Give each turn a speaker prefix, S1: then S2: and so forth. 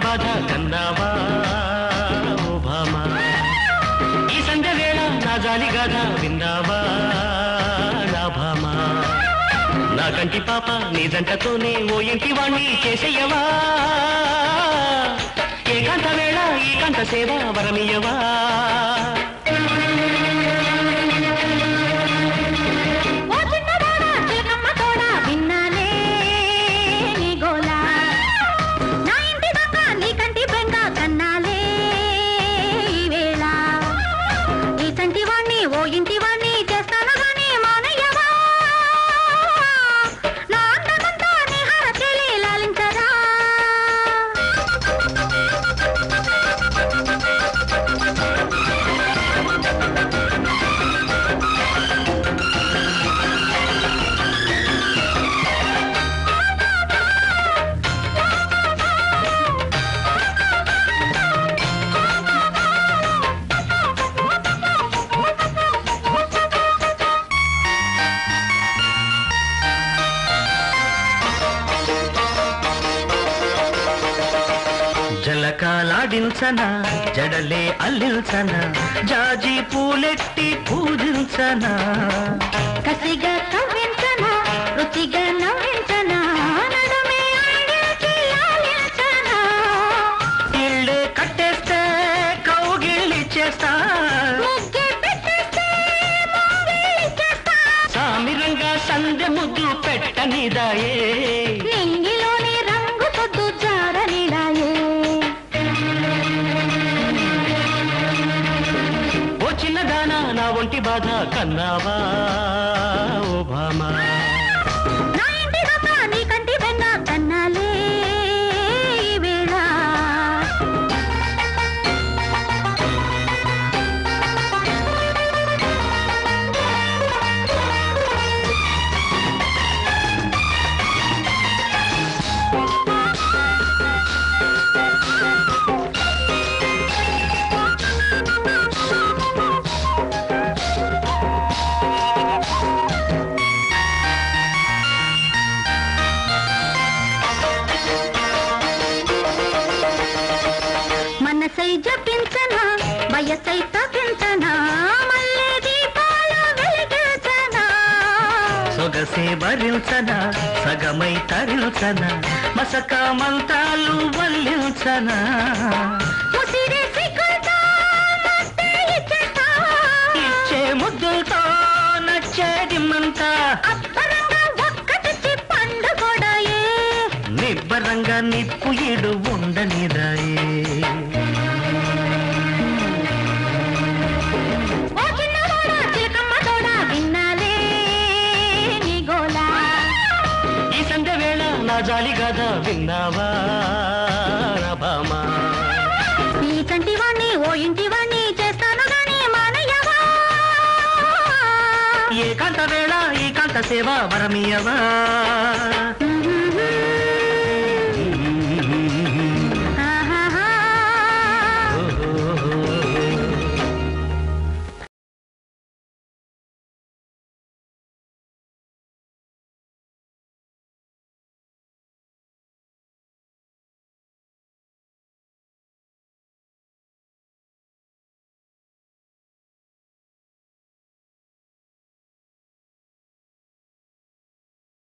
S1: బాధ కన్నావా ఓ భామా ఈ సంధ్య వేళ నా జాలి గాథ విన్నావా నా భామా నా కంటి పాప నీ జంటతోనే ఓ ఇంటి వాణ్ణి చేసేయవా ఏకాంత వేళ ఏకాంత సేవ వరమియవా జలకాలాడించనా జడలే అల్లించనా జాజి పూలెట్టి పూజించనా
S2: కసిగా కవ్వించనా రుచిగా నవ్వించనా నడుమే ఆడించి లాలించనా
S1: ఇళ్ళే కట్టేస్తే కౌగిళ్ళి చేస్తా
S2: ముగ్గే పెట్టేస్తే మోగిలి చేస్తా
S1: సామిరంగా సందె ముద్దు పెట్టనిదాయే
S2: నింగిలోని రంగు పొద్దు జారనిడాయే
S1: నా ఒంటి బాధ కన్నావా ఓ భామా
S2: నా ఇంటి దాకా నీ కంటి వెన్న కన్నాలే ఈ వేళ మనసై జపించనా వయసై తపించనా మల్లె దీపాలు వెలిగించనా
S1: సొగసే భరించనా సగమై తరించనా మసక మంత్రాలు వల్లించనా
S2: ముసిరే సిగ్గులతో మస్తే ఇచ్చేస్తా
S1: ఇచ్చే ముద్దులతో నచ్చేది మంతా
S2: అబ్బరంగా ఒక్కటిచ్చి పండుగొడాయే
S1: నిబ్బరంగా నిప్పు ఇడు ఉండనిదాయే జాలి గద విన్నావా నా భామా
S2: ఈ కంటి వాణ్ణి ఓ ఇంటి వాణ్ణి చేస్తాను గాని మానయ్యవా
S1: ఏకాంత వేళ ఏకాంత సేవ వరమియవా